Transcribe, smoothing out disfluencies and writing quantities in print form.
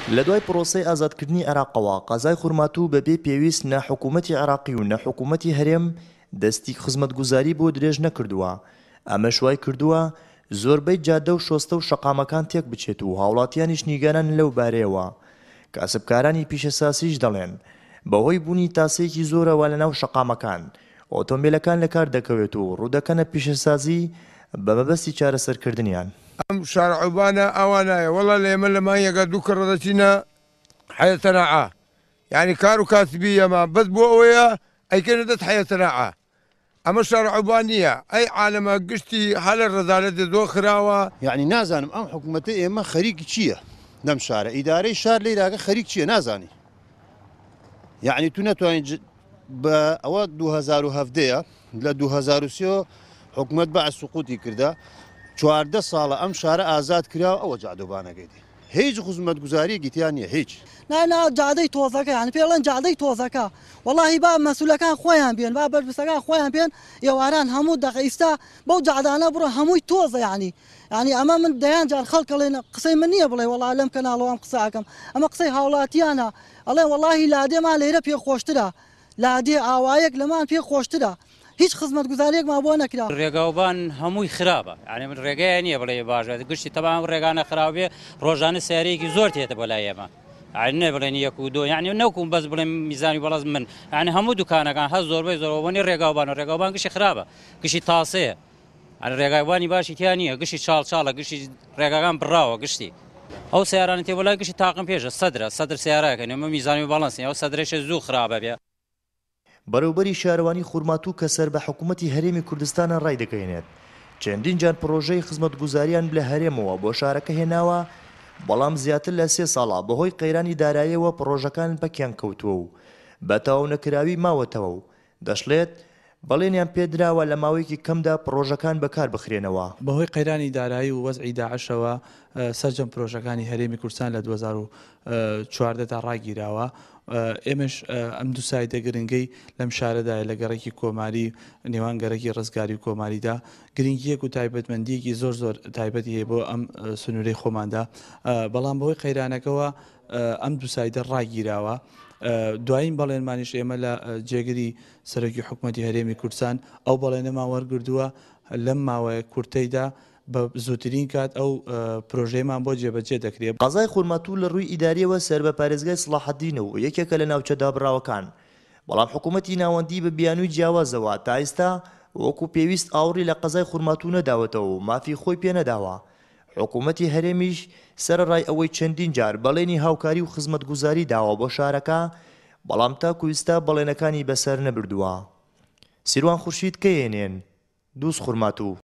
لە دوای پرۆسەی ئازادکردنی عێراقەوە قەزای خورماتوو بەبێ پێویست نەحکوومەتی عێراقی و نەحکوومەتی هەرێم دەستی خزمەتگوزاری بۆ درێژ نەکردووە. ئەمە شوای کردووە زۆربەی جادە و شۆستە و شەقامەکان تێک بچێت و هاوڵاتیانیش نیگەران لەو بارەیەوە. کاسبکارانی پیشەساسیش دەڵێن بەهۆی بوونی تاسەیەکی زۆرەوە لەناو شەقامەکان ئۆتۆمبیلەکان لە کار دەکەوێت و ڕوودەکەنە پیشەسازی بە مەبەستی چارەسەرکردنیان. ئەم شارعوبانە ئەوە نایە وەڵا لە ئێمە لە مانگێکە دوو کڕ دەچینە حەیە سەناعە، یعنی کار و کاسبی ئەمە بەس بۆ ئەوەیە ئەیکەنە دەست حەیە سەناعە. ئەمە شارعوبان نییە، ئەی عالەمە گشتی هەلە ڕەزالەتێ زۆر خراوە. یعنی نازانم ئەم حکوومەتە ئێمە خەریکی چییە لەم شارە، ئیدارەی شار لێراگە خەریک چییە نازانی. یعنی تو نەتوانین بە ئەوە 2017ەیە لە 2023 حکوومەت بە سوقوتی کردا 14 ساڵە ئەم شارە ئازاد کراوە ئەوە جادۆبانەکەیتی هیچ خزمەتگوزاریەکی تیان نییە هیچ. نا جادەی تۆزەکە یعنی پێڵەن جادەی تۆزەکە وەڵاهی با مەسوولەکان خۆیان بێن با بەرپرسەکان خۆیان بێن ئێواران هەموو دەقەئیستا بەو جادانە بڕۆ هەمووی تۆزە یعنی ئەمە من دەیان جار خەڵکەڵێن قسەی من نییە بڵێ وەڵا لەم کەناڵەوەم قسەکەم ئەمە قسەی هاوڵاتیانە ئەڵێ وەڵاهی لادێمان لێرە پێخۆشترە لادێ ئاوایەک لەمان پێخۆشترە هیچ خزمەتگوزاریەک ما بۆ نەکرا. ڕێگاوبان هەمووی خراپە یعنی من ڕێگای نییە بڵێ باشە گشتی تەمام ڕێگانە خراپ بێ ڕۆژانە سیارەیەکی زۆر تێتە بۆ لای ئێمە عینێ بڵێن یەک و دۆ یعنی نەوکوم بەس بڵێن میزانی بەڵاز من یعنی هەموو دوکانەکان هەست زۆربەی زۆرەوەنی ڕێگاوبان گشتی خراپە گشتی تاسەیە ئەن ڕێگایوانی باشی تیان نییە گشتی چاڵچاڵە گشتی ڕێگاکان بڕاوە گشتی ئەو سیارانە تێ بەلای گشتی تاقم پێشە سەدر سیارەکەن ئەمە میزانی باڵانسی ئەو سەدرێشە زوو خراپە بێ. بەڕێوەبەری شارەوانی خورماتوو کە سەر بە حکوومەتی هەرێمی کوردستانە ڕای دەکەێنێت چەندین جار پرۆژەی خزمەتگوزاریان لە هەرێمەوە بۆ شارەکە هێناوە بەڵام زیاتر لە 3 ساڵە بەهۆی قەیرانی داراییەوە پرۆژەکان بەکیان کەوتووە و بەتەواو نەکراوی ماوەتەوە و دەشڵێت بەڵێنیان پێدراوە لە ماوەیەکی کەمدا پرۆژەکان بەکار بخرێنەوە. بەهۆی قەیرانی دارایی و وەزعی داعشەوە سەرجەم پرۆژەکانی هەرێمی کوردستان لە 2014 تا ڕاگیراوە. ئێمەش ئەم دوو سایدە گرنگەی لەم شارەدایە لە گەڕێکی کۆماری نێوان گەڕێکی ڕزگاری و کۆماریدا گرنگیەک و تایبەتمەندیەکی زۆر تایبەتی هەیە بۆ ئەم سنوورەی خۆماندا بەڵام بەهۆی قەیرانەکەەوە ئەم دوو سایدە ڕاگیراوە. دوایین بەڵێنمانیش ئێمە لە جێگری سەرۆکی حکوومەتی هەرێمی کوردستان ئەو بەڵێنەمان وەرگردووە لەم ماوەیە کورتەیدا بە زووترین کات ئەو پرۆژەیەمان بۆ جێبەجێ دەکرێت. قەزای خورماتوو لە ڕووی ئیداریەوە سەر بە پارێزگای سڵاحەددین و یەکێکە لە ناوچە دابڕاوەکان بەڵام حکوومەتی ناوەندی بە بیانووی جیاوازەوە تا ئێستا وەکو پێویست ئاوڕی لە قەزای خورماتوو نەداوەتەوە و مافی خۆی پێ نەداوە. حکوومەتی هەرێمیش سەرڕای ئەوەی چەندین جار بەڵێنی هاوکاری و خزمەتگوزاری داوە بۆ شارەکە بەڵام تاکو ئێستا بەڵێنەکانی بەسەر نەبردووە. سیروان خورشید کەیێنێن دووس خورماتوو.